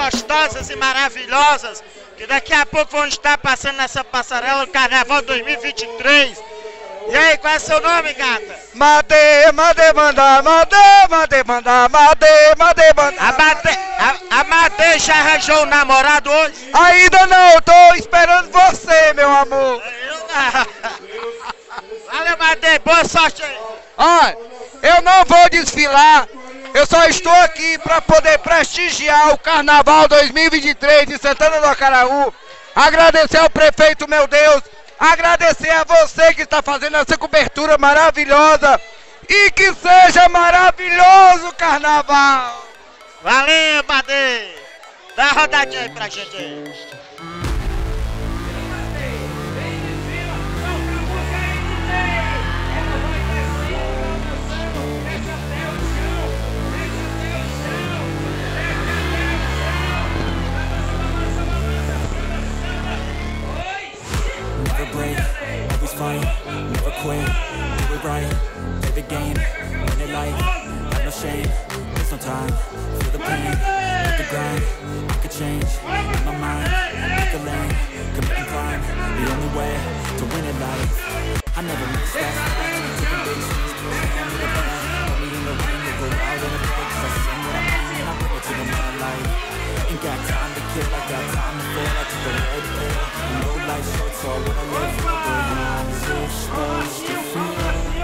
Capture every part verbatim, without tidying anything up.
gostosas e maravilhosas, que daqui a pouco vão estar passando nessa passarela do Carnaval dois mil e vinte e três. E aí, qual é seu nome, gata? Made, made, manda, made, made, manda, made, made, manda. A Made, a, a Made já arranjou um namorado hoje? Ainda não, tô esperando você, meu amor. Eu não. Valeu, Made, boa sorte aí. Olha, eu não vou desfilar, eu só estou aqui para poder prestigiar o Carnaval dois mil e vinte e três de Santana do Acaraú. Agradecer ao prefeito, meu Deus. Agradecer a você que está fazendo essa cobertura maravilhosa e que seja maravilhoso o Carnaval. Valeu, Made. Dá uma rodadinha aí pra gente aí. Fight, never quit, do it right, play the game, win it life, have no shame, there's no time, feel the pain, live the grind, I could change, in my mind, pick a lane, commit and climb, the only way to win it life, I never miss that, taking big swings, hand me the ball, put me in the ring, we'll go out in a bag, cause I sing what I mean, and I bring it to the mad light, ain't got time to kill, I got time to feel, I took the red pill, no life short, so I wanna live for good. Supposed to feel.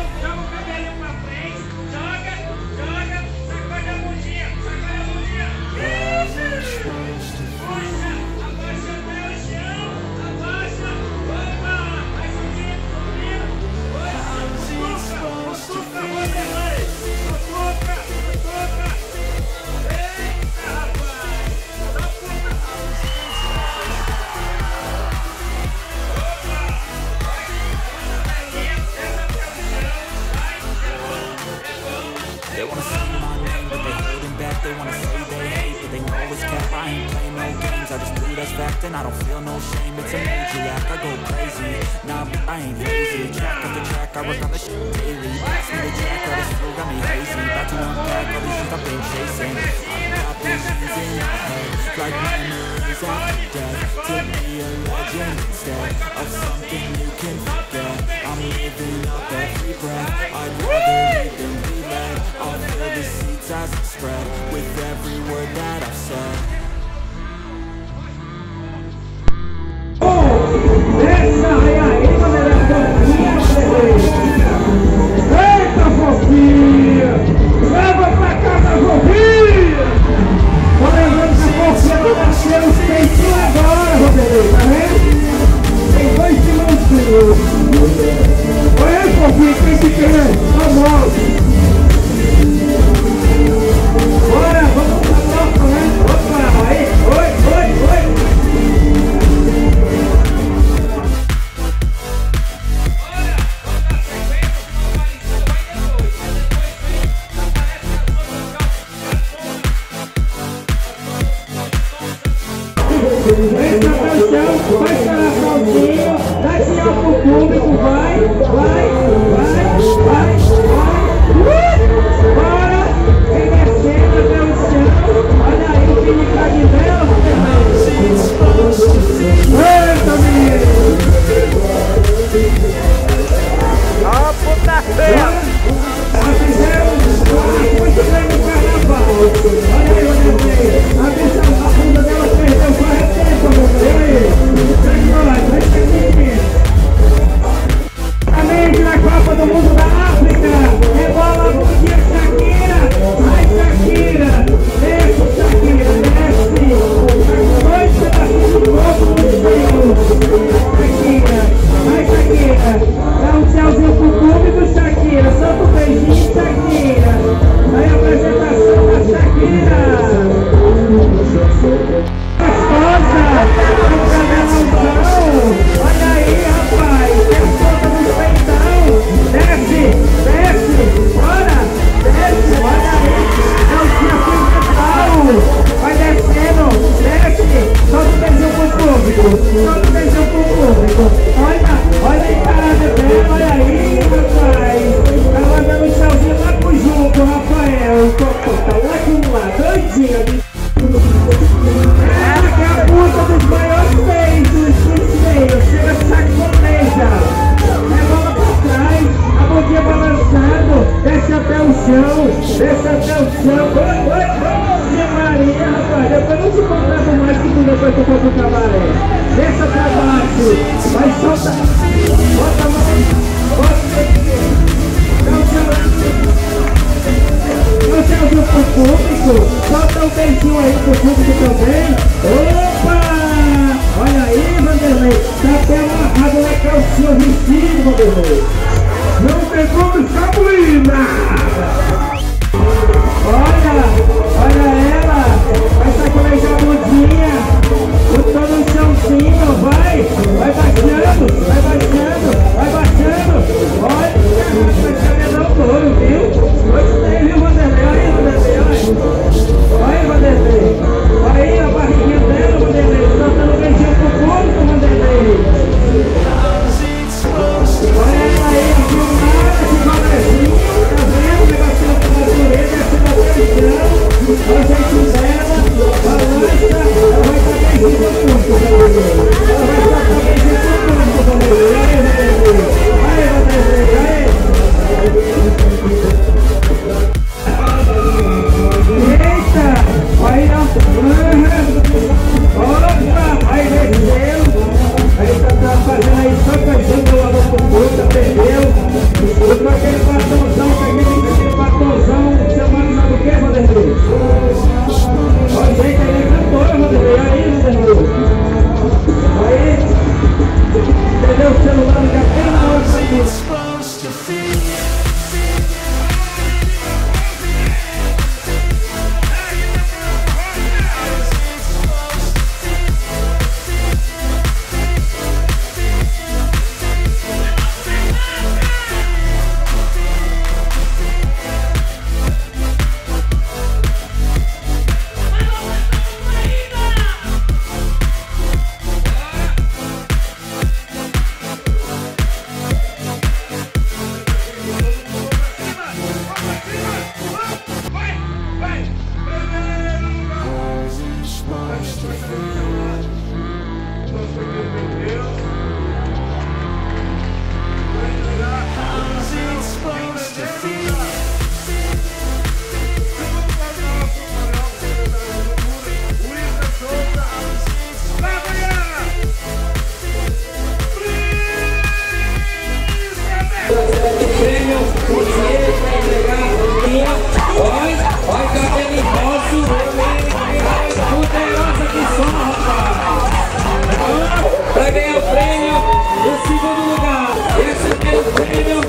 They wanna say my name, but they holding back. They wanna say they hate, but they know it's cap. I ain't playing no games, I just do that's fact. And I don't feel no shame, it's a major act. I go crazy, nah, but I ain't lazy. Track after track, I work on the shit daily. Pass me the jack, all this flow got me hazy. About to unpack all these shit I've been chasing. I've got visions in my head, like memories after death. To be a legend instead of something you can forget. I'm living up every breath, I'd rather lead than be led. I'll fill the seats as it spread with every word that I've said. Essa é a emoderação Eita, fofinha! Leva pra casa, fofinha! Tô levando essa fofinha pra nascer os peitinhos agora, Rodrigo, tá vendo? Tem dois segundos. Olha aí, fofinha, quem se quer? Vamos! Bora, vamos pra próxima, né? Opa, aí, oi, oi, oi! Entra pra chão, vai parar calcinho, dá sinal pro público, vai, vai, vai, vai, vai, uh, bora, vem descendo até o chão, olha aí o filho tá de vela, eita menino! Ó, puta feia! Já fizemos muito bem no carnaval, olha aí, olha aí, a bicha, a bunda dela perdeu só a tempo, olha aí, vai nós, vai ser menino! A mente na Copa do Mundo da África! aqui também. Opa! Olha aí, Vanderlei. Tá até amarrado na calcinha vestido, Vanderlei. Não tem como escapulir. Olha, olha ela. Vai sacolejar a bundinha. Botou no chãozinho, vai. Vai baixando, vai baixando, vai baixando. Olha, vai caminhando o couro, viu? Gostei, viu, Vanderlei? Aí, Vanderlei, olha. Olha, Vanderlei. Aí a barriguinha dela, Vanderlei. Soltando o beijinho pro corpo, Vanderlei. Olha ela aí, filmada, esse bonezinho. Tá vendo o negocinho da natureza, descendo até o chão. Olha o jeito dela. Balança, ela vai estar beijinho pro corpo, Vanderlei. Ela vai estar beijinho pro corpo, Vanderlei. Aí, Vanderlei. Aí, Vanderlei, aí. Eita! Aí não! Opa! Aí desceu! Aí tá fazendo aí só coisando o lado pro puta, perdeu! Eu tô aquele batonzão, peguei aquele batonzão chamado sabe o que, Vanderlei? Olha o jeito aí, cantora, Vanderlei! Aí, Vanderlei! Aí! Entendeu? O celular já tem na hora aqui! Para ganhar o prêmio, o segundo lugar, esse é o prêmio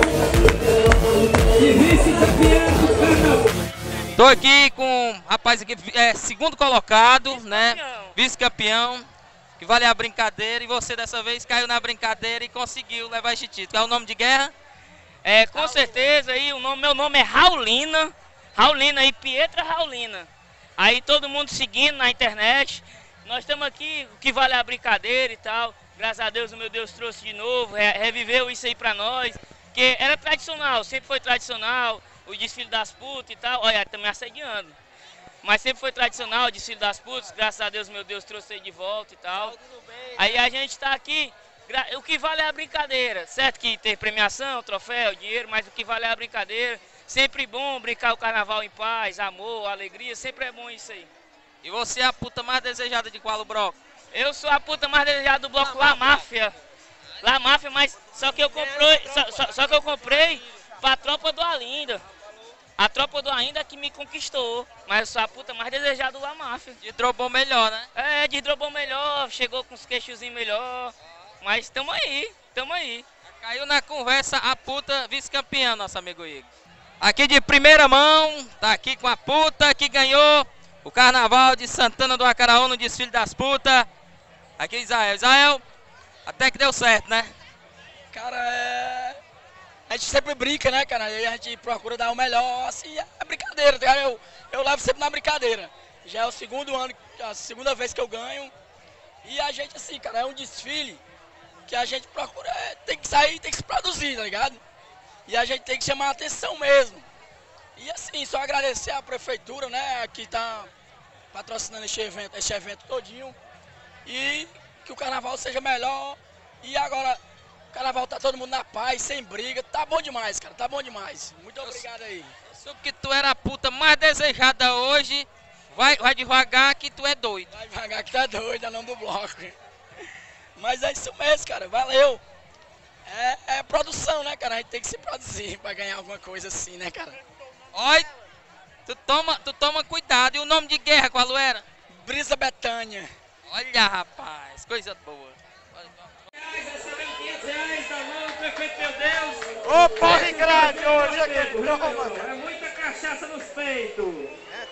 de vice-campeão do carnaval. Tô aqui com um rapaz aqui, é, segundo colocado, né? Vice-campeão, que vale a brincadeira. E você dessa vez caiu na brincadeira e conseguiu levar este título. É o nome de guerra? É, com certeza, aí, o nome, meu nome é Raulina. Raulina aí, Pietra Raulina. Aí todo mundo seguindo na internet. Nós estamos aqui, o que vale a brincadeira e tal. Graças a Deus, o meu Deus trouxe de novo, reviveu isso aí pra nós. Que era tradicional, sempre foi tradicional, o desfile das putas e tal. Olha, tá me assediando. Mas sempre foi tradicional o desfile das putas, graças a Deus, meu Deus trouxe aí de volta e tal. Aí a gente tá aqui, o que vale é a brincadeira. Certo que tem premiação, troféu, dinheiro, mas o que vale é a brincadeira. Sempre bom brincar o carnaval em paz, amor, alegria, sempre é bom isso aí. E você é a puta mais desejada de qual bloco? Eu sou a puta mais desejada do bloco La Máfia. La Máfia, mas só que eu comprei, só, só, só que eu comprei pra tropa do Alinda. A tropa do Alinda que me conquistou. Mas eu sou a puta mais desejada do La Máfia. De drobou melhor, né? É, de drobou melhor, chegou com os queixozinhos melhor. Mas tamo aí, tamo aí. Caiu na conversa a puta vice-campeã, nosso amigo Igor. Aqui de primeira mão, tá aqui com a puta que ganhou o carnaval de Santana do Acaraú no desfile das putas. Aqui Israel. Israel, até que deu certo, né? Cara, é... a gente sempre brinca, né, cara? E a gente procura dar o melhor, assim, é brincadeira, cara. Eu, eu levo sempre na brincadeira. Já é o segundo ano, a segunda vez que eu ganho. E a gente, assim, cara, é um desfile que a gente procura, é, tem que sair, tem que se produzir, tá ligado? E a gente tem que chamar a atenção mesmo. E assim, só agradecer à prefeitura, né, que tá patrocinando esse evento, esse evento todinho. E que o carnaval seja melhor. E agora, o carnaval tá todo mundo na paz, sem briga. Tá bom demais, cara, tá bom demais. Muito obrigado aí. Eu soube que tu era a puta mais desejada hoje. Vai, vai devagar que tu é doido. Vai devagar que tu é doido, é o nome do bloco. Mas é isso mesmo, cara, valeu. É, é produção, né, cara? A gente tem que se produzir pra ganhar alguma coisa assim, né, cara? Olha, tu toma, tu toma cuidado. E o nome de guerra qual era? Brisa Betânia. Olha, rapaz, coisa boa. Recebendo quinhentos reais da mão do prefeito, meu Deus. Ô, porre grande hoje aqui. É muita cachaça nos peitos.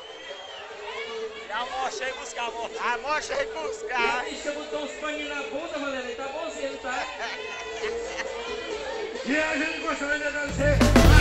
A mocha aí buscar, mocha. A mocha aí buscar. A bicha botou uns paninhos na bunda, Valéria. Tá bonzinho, tá? E a gente gostaria de agradecer